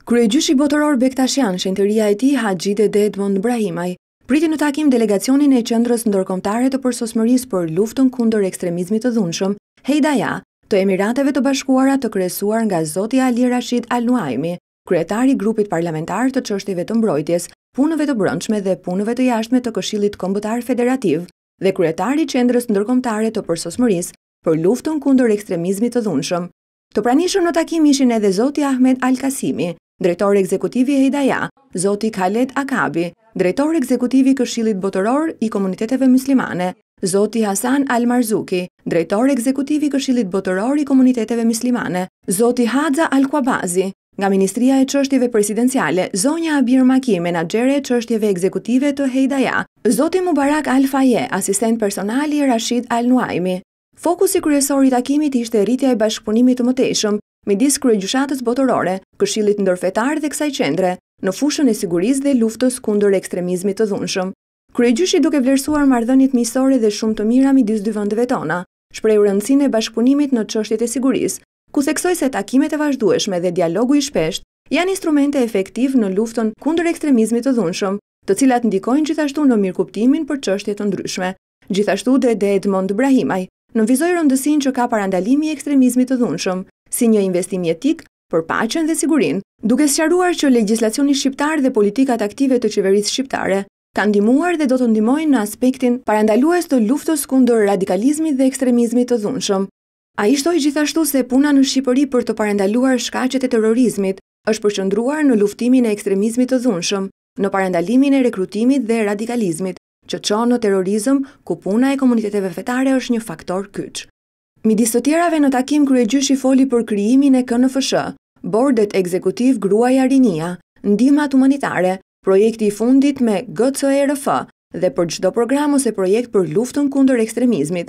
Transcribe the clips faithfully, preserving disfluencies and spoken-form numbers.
Kryegjyshi Botëror Bektashian, shenjtëria e tij Haxhi Dede Edmond Brahimaj, priti në takim delegacionin e qendrës ndërkombëtare të përsosmërisë për luftën kundër ekstremizmit të dhunshëm, E B A, të Emirateve të Bashkuara, të kryesuar nga zoti Ali Rashid Al Nuaimi, kryetari i grupit parlamentar të çështjeve të mbrojtjes, punëve të brendshme dhe punëve të jashtme të Këshillit Kombëtar Federativ dhe kryetari i qendrës ndërkombëtare të përsosmërisë për luftën kundër ekstremizmit të dhunshëm. Të pranishëm në takim ishin edhe zoti Ahmed Al Kasimi, drejtori ekzekutivi i E B A, zoti Khaled Akabi, drejtori ekzekutivi i Këshillit Botëror i Komuniteteve Muslimane, zoti Hasan Al Marzuki, drejtori ekzekutivi i Këshillit Botëror i Komuniteteve Muslimane, zoti Hadza Al Kwabazi, nga Ministria e Çështjeve Presidenciale, zonja Abir Maki, menaxhere e çështjeve ekzekutive të E B A, zoti Mubarak Al Faye, asistent personal i Rashid Al Nuaimi. Fokusi kryesor i takimit ishte rritja e bashkëpunimit të mëtejshëm midis kryegjyshatës botërore, Këshillit Ndërfetar dhe kësaj qendre, në fushën e sigurisë dhe luftës kundër ekstremizmit të dhunshëm. Kryegjyshi, duke vlerësuar marrëdhëniet miqësore dhe shumë të mira midis dy vendeve tona, shprehu rëndësinë e bashkëpunimit në çështjet e sigurisë, ku theksoi se takimet e vazhdueshme dhe dialogu i shpeshtë janë instrumente efektiv në luftën kundër ekstremizmit të dhunshëm, të cilat ndikojnë gjithashtu në mirëkuptimin për çështje të ndryshme. Gjithashtu Dede Edmond Brahimaj nënvizoi rëndësinë që ka parandalimi i ekstremizmit të dhunshëm si një investim etik për paqen dhe sigurinë, duke sqaruar që legjislacioni shqiptar dhe politikat aktive të qeverisë shqiptare kanë ndihmuar dhe do të ndihmojnë në aspektin parandalues të luftës kundër radikalizmit dhe ekstremizmit të dhunshëm. Ai shtoi gjithashtu se puna në Shqipëri për të parandaluar shkaqet e terrorizmit është përqendruar në luftimin e ekstremizmit të dhunshëm, në parandalimin e rekrutimit dhe radikalizmit, që çon në terrorizëm, ku puna e komuniteteve fetare është një faktor kyç. Midis të tjerave në takim, kryegjyshi foli për krijimin e K N F S H, bordet ekzekutiv Gruaja Rinia, ndihmat humanitare, projekti i fundit me G C E R F dhe për çdo program ose projekt për luftën kundër ekstremizmit.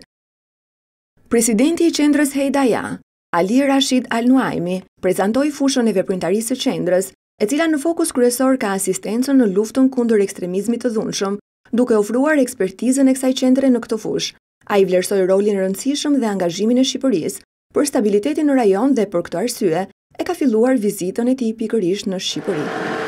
Presidenti i qendrës E B A, Ali Rashid Al Nuaimi, prezantoi fushën e veprimtarisë së qendrës, e cila në fokus kryesor ka asistencën në luftën kundër ekstremizmit të dhunshëm, duke ofruar ekspertizën e kësaj qendre në këtë fushë. Ai vlerësoi rolin e rëndësishëm dhe angazhimin e Shqipërisë për stabilitetin në rajon dhe për këtë arsye e ka filluar vizitën e tij pikërisht në Shqipëri.